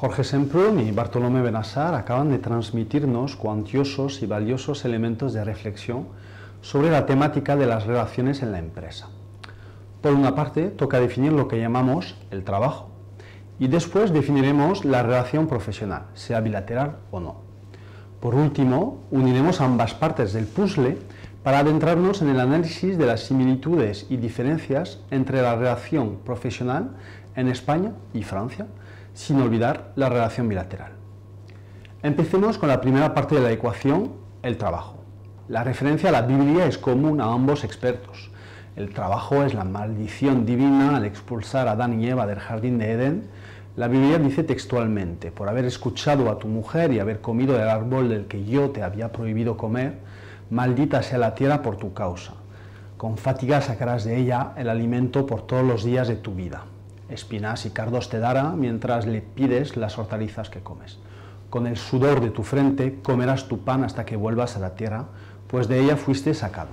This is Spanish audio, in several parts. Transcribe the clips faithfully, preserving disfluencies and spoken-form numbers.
Jorge Semprún y Bartolomé Benassar acaban de transmitirnos cuantiosos y valiosos elementos de reflexión sobre la temática de las relaciones en la empresa. Por una parte, toca definir lo que llamamos el trabajo, y después definiremos la relación profesional, sea bilateral o no. Por último, uniremos ambas partes del puzzle para adentrarnos en el análisis de las similitudes y diferencias entre la relación profesional en España y Francia, sin olvidar la relación bilateral. Empecemos con la primera parte de la ecuación, el trabajo. La referencia a la Biblia es común a ambos expertos. El trabajo es la maldición divina al expulsar a Adán y Eva del jardín de Edén. La Biblia dice textualmente: por haber escuchado a tu mujer y haber comido del árbol del que yo te había prohibido comer, maldita sea la tierra por tu causa. Con fatiga sacarás de ella el alimento por todos los días de tu vida. Espinas y cardos te dará mientras le pides las hortalizas que comes. Con el sudor de tu frente comerás tu pan hasta que vuelvas a la tierra, pues de ella fuiste sacado.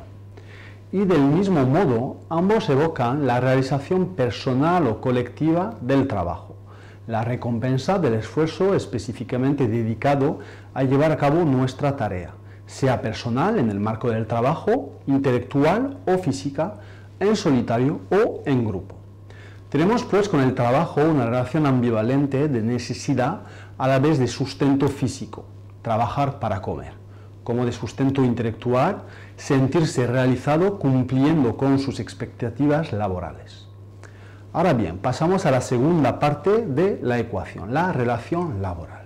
Y del mismo modo, ambos evocan la realización personal o colectiva del trabajo, la recompensa del esfuerzo específicamente dedicado a llevar a cabo nuestra tarea, sea personal en el marco del trabajo, intelectual o física, en solitario o en grupo. Tenemos pues con el trabajo una relación ambivalente de necesidad a la vez de sustento físico, trabajar para comer, como de sustento intelectual, sentirse realizado cumpliendo con sus expectativas laborales. Ahora bien, pasamos a la segunda parte de la ecuación, la relación laboral.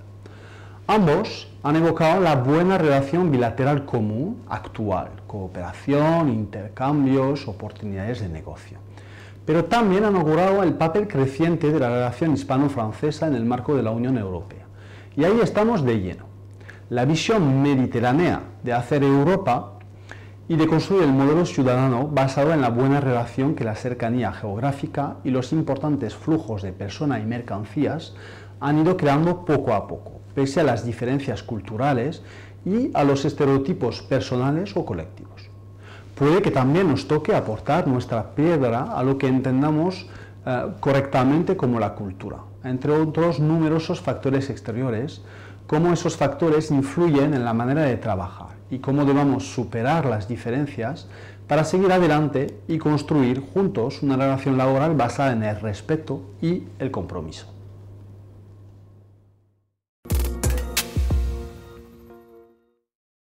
Ambos han evocado la buena relación bilateral común, actual, cooperación, intercambios, oportunidades de negocio. Pero también han augurado el papel creciente de la relación hispano-francesa en el marco de la Unión Europea. Y ahí estamos de lleno. La visión mediterránea de hacer Europa y de construir el modelo ciudadano basado en la buena relación que la cercanía geográfica y los importantes flujos de personas y mercancías han ido creando poco a poco, pese a las diferencias culturales y a los estereotipos personales o colectivos. Puede que también nos toque aportar nuestra piedra a lo que entendamos eh, correctamente como la cultura, entre otros numerosos factores exteriores, cómo esos factores influyen en la manera de trabajar y cómo debamos superar las diferencias para seguir adelante y construir juntos una relación laboral basada en el respeto y el compromiso.